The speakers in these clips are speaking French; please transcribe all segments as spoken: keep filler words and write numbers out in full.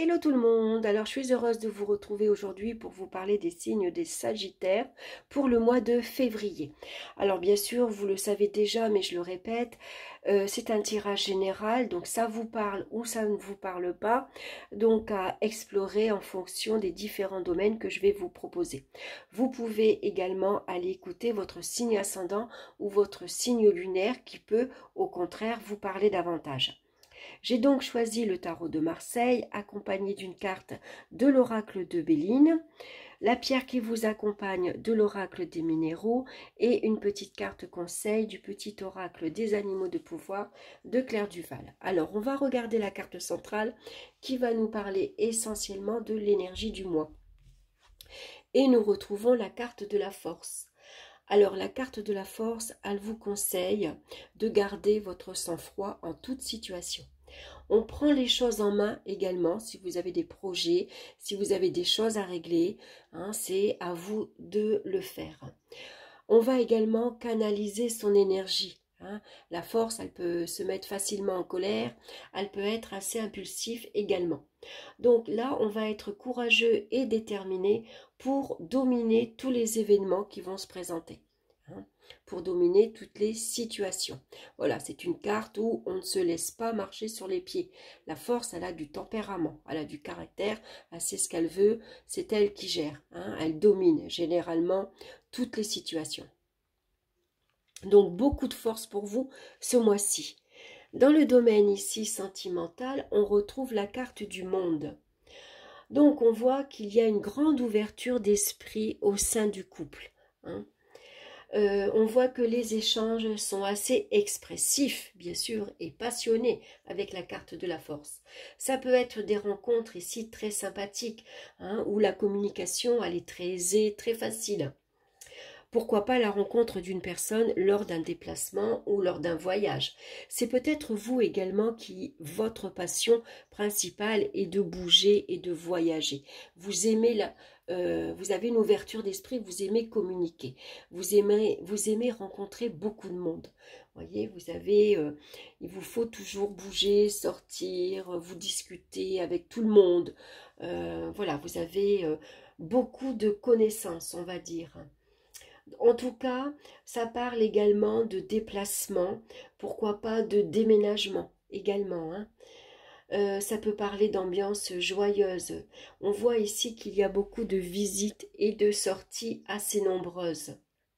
Hello tout le monde, alors je suis heureuse de vous retrouver aujourd'hui pour vous parler des signes des Sagittaires pour le mois de février. Alors bien sûr, vous le savez déjà, mais je le répète, euh, c'est un tirage général, donc ça vous parle ou ça ne vous parle pas, donc à explorer en fonction des différents domaines que je vais vous proposer. Vous pouvez également aller écouter votre signe ascendant ou votre signe lunaire qui peut au contraire vous parler davantage. J'ai donc choisi le tarot de Marseille, accompagné d'une carte de l'oracle de Béline, la pierre qui vous accompagne de l'oracle des minéraux et une petite carte conseil du petit oracle des animaux de pouvoir de Claire Duval. Alors, on va regarder la carte centrale qui va nous parler essentiellement de l'énergie du mois. Et nous retrouvons la carte de la force. Alors, la carte de la force, elle vous conseille de garder votre sang-froid en toute situation. On prend les choses en main également, si vous avez des projets, si vous avez des choses à régler, hein, c'est à vous de le faire. On va également canaliser son énergie. Hein. La force, elle peut se mettre facilement en colère, elle peut être assez impulsif également. Donc là, on va être courageux et déterminé pour dominer tous les événements qui vont se présenter. Hein, pour dominer toutes les situations. Voilà, c'est une carte où on ne se laisse pas marcher sur les pieds. La force, elle a du tempérament, elle a du caractère, elle sait ce qu'elle veut, c'est elle qui gère. Hein, elle domine généralement toutes les situations. Donc, beaucoup de force pour vous ce mois-ci. Dans le domaine ici sentimental, on retrouve la carte du monde. Donc, on voit qu'il y a une grande ouverture d'esprit au sein du couple. Hein. Euh, on voit que les échanges sont assez expressifs, bien sûr, et passionnés avec la carte de la force. Ça peut être des rencontres ici très sympathiques, hein, où la communication elle est très aisée, très facile. Pourquoi pas la rencontre d'une personne lors d'un déplacement ou lors d'un voyage. C'est peut-être vous également qui, votre passion principale est de bouger et de voyager. Vous aimez la, euh, vous avez une ouverture d'esprit, vous aimez communiquer. Vous aimez, vous aimez rencontrer beaucoup de monde. Voyez, vous avez, euh, il vous faut toujours bouger, sortir, vous discuter avec tout le monde. Euh, voilà, vous avez euh, beaucoup de connaissances, on va dire. En tout cas, ça parle également de déplacement, pourquoi pas de déménagement également. Hein. Euh, ça peut parler d'ambiance joyeuse. On voit ici qu'il y a beaucoup de visites et de sorties assez nombreuses.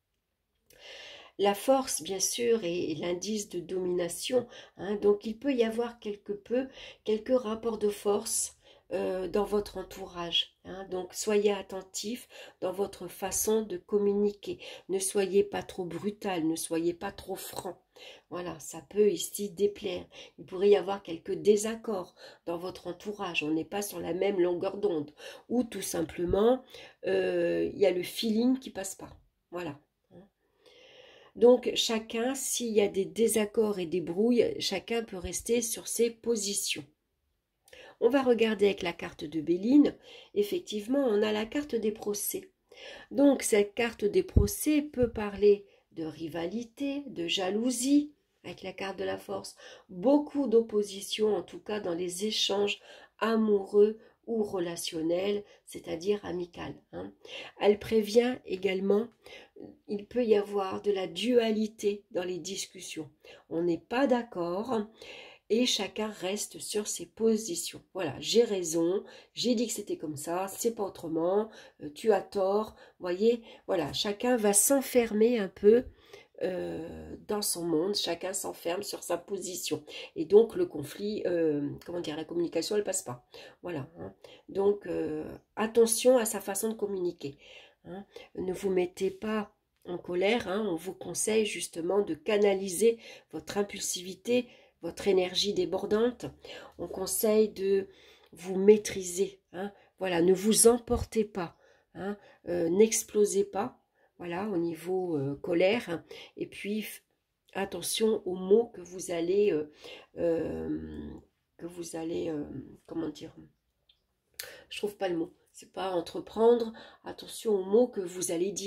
La force, bien sûr, est l'indice de domination. Hein, donc, il peut y avoir quelque peu, quelques rapports de force euh, dans votre entourage. Hein, donc, soyez attentifs dans votre façon de communiquer. Ne soyez pas trop brutal, ne soyez pas trop franc. Voilà, ça peut ici déplaire. Il pourrait y avoir quelques désaccords dans votre entourage. On n'est pas sur la même longueur d'onde. Ou tout simplement, euh, il y a le feeling qui passe pas. Voilà. Donc chacun, s'il y a des désaccords et des brouilles, chacun peut rester sur ses positions. On va regarder avec la carte de Béline. Effectivement, on a la carte des procès. Donc cette carte des procès peut parler de rivalité, de jalousie, avec la carte de la force. Beaucoup d'opposition, en tout cas dans les échanges amoureux ou relationnels, c'est-à-dire amicales. Hein. Elle prévient également, il peut y avoir de la dualité dans les discussions. On n'est pas d'accord et chacun reste sur ses positions. Voilà, j'ai raison, j'ai dit que c'était comme ça, c'est pas autrement, euh, tu as tort. Voyez, voilà, chacun va s'enfermer un peu euh, dans son monde, chacun s'enferme sur sa position. Et donc le conflit, euh, comment dire, la communication, elle passe pas. Voilà, hein. Donc euh, attention à sa façon de communiquer. Hein. Ne vous mettez pas en colère, hein. On vous conseille justement de canaliser votre impulsivité, votre énergie débordante. On conseille de vous maîtriser. Hein. Voilà, ne vous emportez pas. Hein. Euh, N'explosez pas. Voilà, au niveau euh, colère. Et puis, attention aux mots que vous allez, euh, euh, que vous allez, euh, comment dire, je trouve pas le mot. C'est pas entreprendre. Attention aux mots que vous allez dire,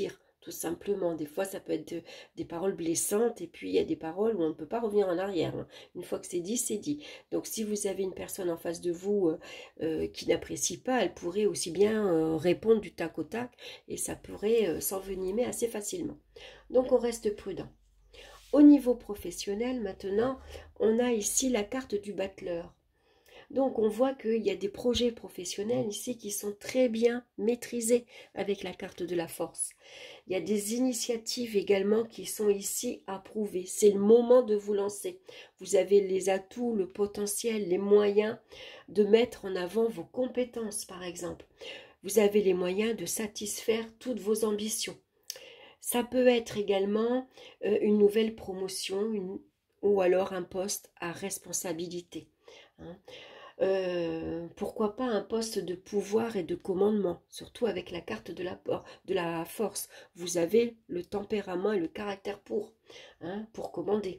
tout simplement. Des fois, ça peut être de, des paroles blessantes, et puis il y a des paroles où on ne peut pas revenir en arrière, hein. Une fois que c'est dit, c'est dit. Donc, si vous avez une personne en face de vous euh, euh, qui n'apprécie pas, elle pourrait aussi bien euh, répondre du tac au tac, et ça pourrait euh, s'envenimer assez facilement. Donc, on reste prudent. Au niveau professionnel, maintenant, on a ici la carte du battleur. Donc, on voit qu'il y a des projets professionnels ici qui sont très bien maîtrisés avec la carte de la force. Il y a des initiatives également qui sont ici approuvées. C'est le moment de vous lancer. Vous avez les atouts, le potentiel, les moyens de mettre en avant vos compétences, par exemple. Vous avez les moyens de satisfaire toutes vos ambitions. Ça peut être également euh, une nouvelle promotion une, ou alors un poste à responsabilité, hein. Euh, pourquoi pas un poste de pouvoir et de commandement, surtout avec la carte de la, de la force. Vous avez le tempérament et le caractère pour, hein, pour commander.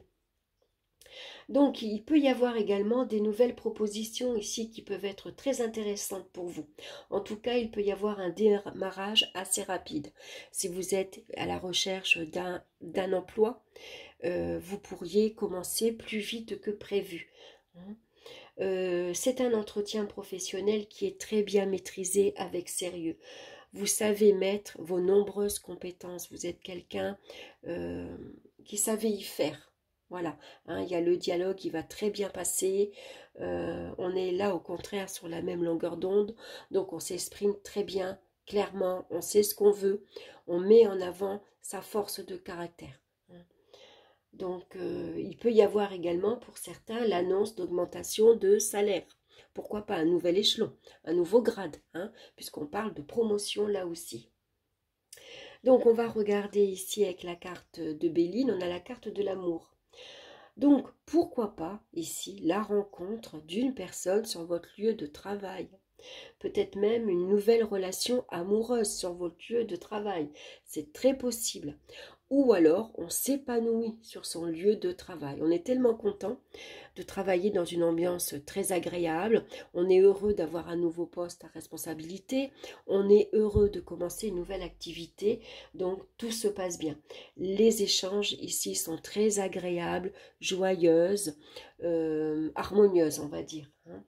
Donc, il peut y avoir également des nouvelles propositions ici qui peuvent être très intéressantes pour vous. En tout cas, il peut y avoir un démarrage assez rapide. Si vous êtes à la recherche d'un d'un emploi, euh, vous pourriez commencer plus vite que prévu, hein. Euh, c'est un entretien professionnel qui est très bien maîtrisé avec sérieux. Vous savez mettre vos nombreuses compétences. Vous êtes quelqu'un euh, qui savait y faire. Voilà, hein, il y a le dialogue qui va très bien passer. Euh, on est là au contraire sur la même longueur d'onde. Donc on s'exprime très bien, clairement. On sait ce qu'on veut. On met en avant sa force de caractère. Donc, euh, il peut y avoir également pour certains l'annonce d'augmentation de salaire. Pourquoi pas un nouvel échelon, un nouveau grade, hein, puisqu'on parle de promotion là aussi. Donc, on va regarder ici avec la carte de Béline, on a la carte de l'amour. Donc, pourquoi pas ici la rencontre d'une personne sur votre lieu de travail. Peut-être même une nouvelle relation amoureuse sur votre lieu de travail. C'est très possible. Ou alors, on s'épanouit sur son lieu de travail. On est tellement content de travailler dans une ambiance très agréable. On est heureux d'avoir un nouveau poste à responsabilité. On est heureux de commencer une nouvelle activité. Donc, tout se passe bien. Les échanges ici sont très agréables, joyeuses, euh, harmonieuses, on va dire, hein.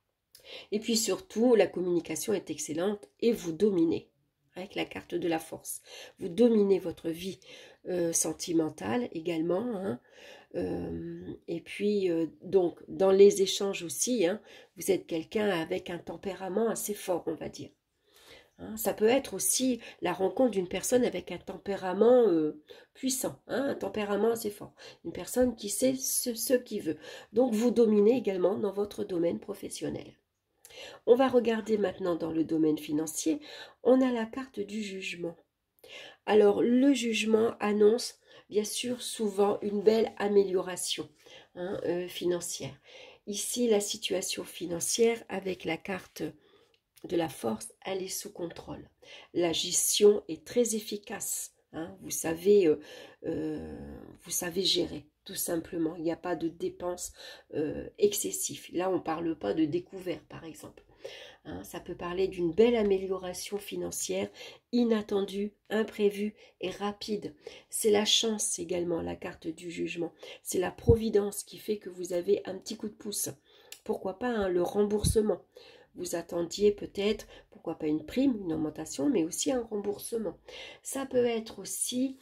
Et puis surtout, la communication est excellente et vous dominez avec la carte de la force. Vous dominez votre vie euh, sentimentale également, hein. Euh, et puis, euh, donc, dans les échanges aussi, hein, vous êtes quelqu'un avec un tempérament assez fort, on va dire. Hein. Ça peut être aussi la rencontre d'une personne avec un tempérament euh, puissant, hein, un tempérament assez fort. Une personne qui sait ce, ce qu'il veut. Donc, vous dominez également dans votre domaine professionnel. On va regarder maintenant dans le domaine financier, on a la carte du jugement. Alors, le jugement annonce bien sûr souvent une belle amélioration, hein, euh, financière. Ici, la situation financière avec la carte de la force, elle est sous contrôle. La gestion est très efficace, hein, vous savez, euh, euh, vous savez gérer. Tout simplement, il n'y a pas de dépenses euh, excessives. Là, on ne parle pas de découvert, par exemple. Hein, ça peut parler d'une belle amélioration financière, inattendue, imprévue et rapide. C'est la chance également, la carte du jugement. C'est la providence qui fait que vous avez un petit coup de pouce. Pourquoi pas, hein, le remboursement. Vous attendiez peut-être, pourquoi pas une prime, une augmentation, mais aussi un remboursement. Ça peut être aussi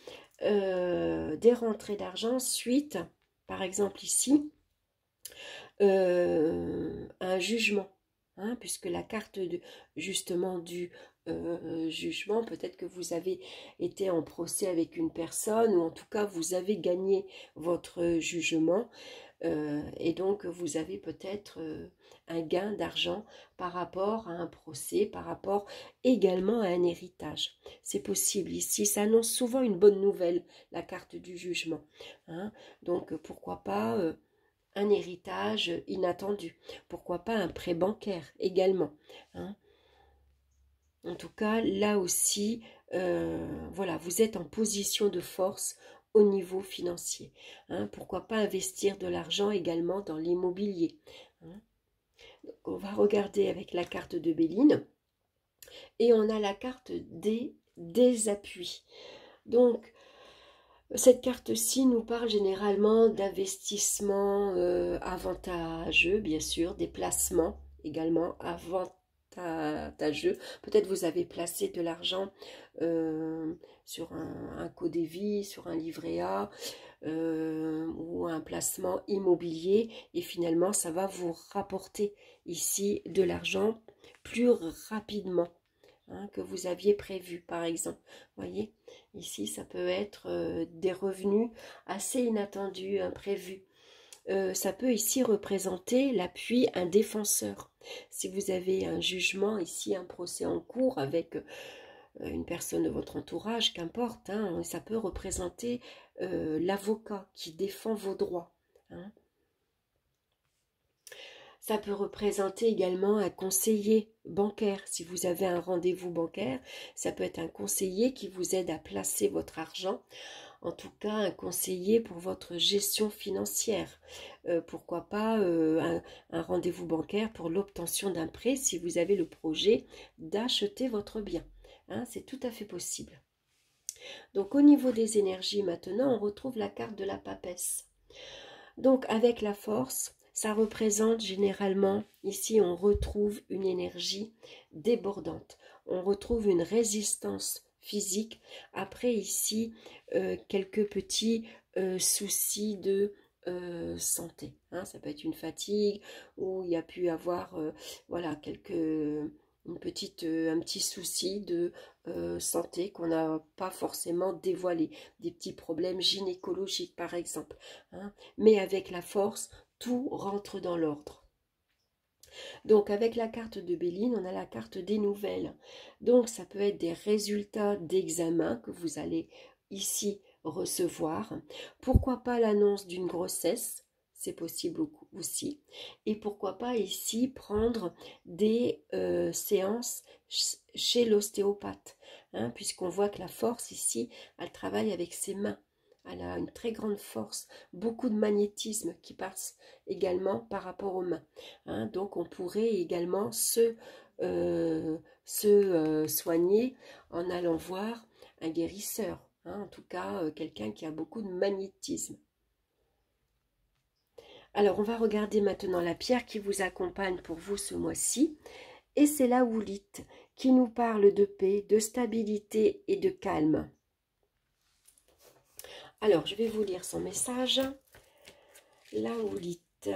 euh, des rentrées d'argent suite, par exemple ici, euh, un jugement, hein, puisque la carte de, justement du euh, jugement, peut-être que vous avez été en procès avec une personne, ou en tout cas vous avez gagné votre jugement, euh, et donc vous avez peut-être euh, un gain d'argent par rapport à un procès, par rapport également à un héritage. C'est possible ici, ça annonce souvent une bonne nouvelle, la carte du jugement, hein. Donc pourquoi pas euh, un héritage inattendu. Pourquoi pas un prêt bancaire également, hein. En tout cas, là aussi, euh, voilà, vous êtes en position de force au niveau financier, hein. Pourquoi pas investir de l'argent également dans l'immobilier, hein. Donc, on va regarder avec la carte de Béline et on a la carte des, des appuis. Donc, cette carte-ci nous parle généralement d'investissements euh, avantageux, bien sûr, des placements également avantageux. Peut-être vous avez placé de l'argent euh, sur un, un codévie, sur un livret A euh, ou un placement immobilier et finalement ça va vous rapporter ici de l'argent plus rapidement. Hein, que vous aviez prévu par exemple. Voyez, ici ça peut être euh, des revenus assez inattendus, imprévus. Euh, ça peut ici représenter l'appui, un défenseur. Si vous avez un jugement ici, un procès en cours avec euh, une personne de votre entourage, qu'importe, hein, ça peut représenter euh, l'avocat qui défend vos droits. Hein. Ça peut représenter également un conseiller bancaire. Si vous avez un rendez-vous bancaire, ça peut être un conseiller qui vous aide à placer votre argent. En tout cas, un conseiller pour votre gestion financière. Euh, pourquoi pas euh, un, un rendez-vous bancaire pour l'obtention d'un prêt si vous avez le projet d'acheter votre bien. Hein, c'est tout à fait possible. Donc au niveau des énergies maintenant, on retrouve la carte de la papesse. Donc avec la force, ça représente généralement, ici on retrouve une énergie débordante, on retrouve une résistance physique, après ici euh, quelques petits euh, soucis de euh, santé, hein. Ça peut être une fatigue, ou il y a pu avoir euh, voilà, quelques, une petite, euh, un petit souci de euh, santé qu'on n'a pas forcément dévoilé, des petits problèmes gynécologiques par exemple, hein. Mais avec la force, tout rentre dans l'ordre. Donc avec la carte de Béline, on a la carte des nouvelles. Donc ça peut être des résultats d'examen que vous allez ici recevoir. Pourquoi pas l'annonce d'une grossesse, c'est possible aussi. Et pourquoi pas ici prendre des euh, séances chez l'ostéopathe, hein, puisqu'on voit que la force ici, elle travaille avec ses mains. Elle a une très grande force, beaucoup de magnétisme qui passe également par rapport aux mains. Hein. Donc on pourrait également se, euh, se euh, soigner en allant voir un guérisseur. Hein. En tout cas, euh, quelqu'un qui a beaucoup de magnétisme. Alors on va regarder maintenant la pierre qui vous accompagne pour vous ce mois-ci. Et c'est la houlite qui nous parle de paix, de stabilité et de calme. Alors, je vais vous lire son message. La houlite.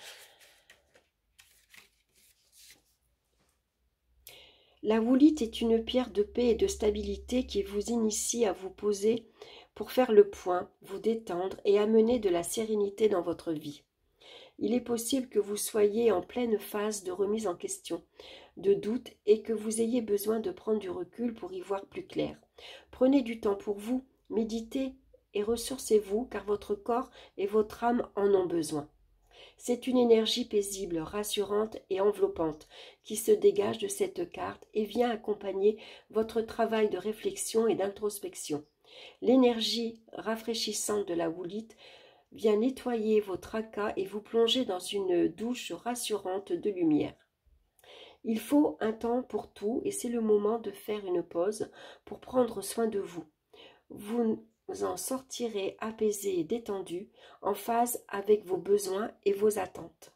La houlite est une pierre de paix et de stabilité qui vous initie à vous poser pour faire le point, vous détendre et amener de la sérénité dans votre vie. Il est possible que vous soyez en pleine phase de remise en question, de doute et que vous ayez besoin de prendre du recul pour y voir plus clair. Prenez du temps pour vous, méditez et ressourcez-vous car votre corps et votre âme en ont besoin. C'est une énergie paisible, rassurante et enveloppante qui se dégage de cette carte et vient accompagner votre travail de réflexion et d'introspection. L'énergie rafraîchissante de la houlite vient nettoyer vos tracas et vous plonger dans une douche rassurante de lumière. Il faut un temps pour tout et c'est le moment de faire une pause pour prendre soin de vous. Vous en sortirez apaisé et détendu, en phase avec vos besoins et vos attentes.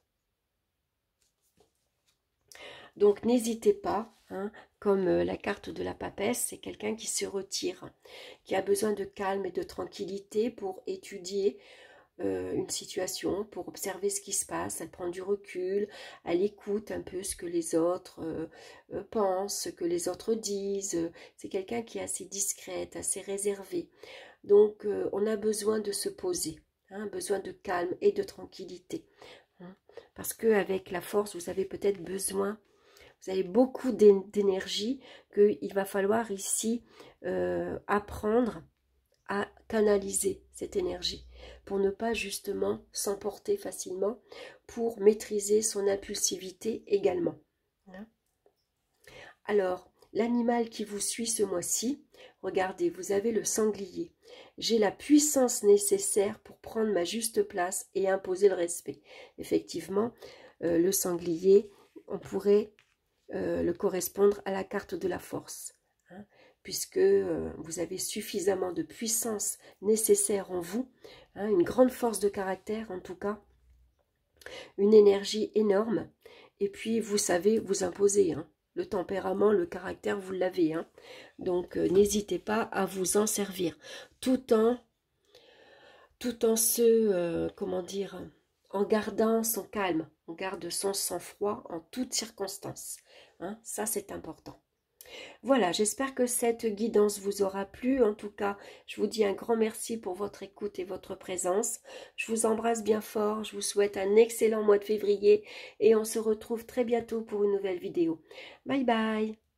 Donc n'hésitez pas, hein, comme la carte de la papesse, c'est quelqu'un qui se retire, qui a besoin de calme et de tranquillité pour étudier euh, une situation, pour observer ce qui se passe. Elle prend du recul, elle écoute un peu ce que les autres euh, euh, pensent, ce que les autres disent. C'est quelqu'un qui est assez discrète, assez réservé. Donc euh, on a besoin de se poser, hein, besoin de calme et de tranquillité. Hein, parce qu'avec la force, vous avez peut-être besoin, vous avez beaucoup d'énergie qu'il va falloir ici euh, apprendre à canaliser cette énergie pour ne pas justement s'emporter facilement, pour maîtriser son impulsivité également. Hein. Alors, l'animal qui vous suit ce mois-ci, regardez, vous avez le sanglier. J'ai la puissance nécessaire pour prendre ma juste place et imposer le respect. Effectivement, euh, le sanglier, on pourrait euh, le correspondre à la carte de la force. Hein. puisque euh, vous avez suffisamment de puissance nécessaire en vous, hein, une grande force de caractère en tout cas, une énergie énorme, et puis vous savez vous imposer, hein. Le tempérament, le caractère, vous l'avez, hein. Donc euh, n'hésitez pas à vous en servir, tout en, tout en se, euh, comment dire, en gardant son calme, on garde son sang-froid en toutes circonstances, hein. Ça c'est important. Voilà, j'espère que cette guidance vous aura plu. En tout cas, je vous dis un grand merci pour votre écoute et votre présence. Je vous embrasse bien fort. Je vous souhaite un excellent mois de février et on se retrouve très bientôt pour une nouvelle vidéo. Bye bye!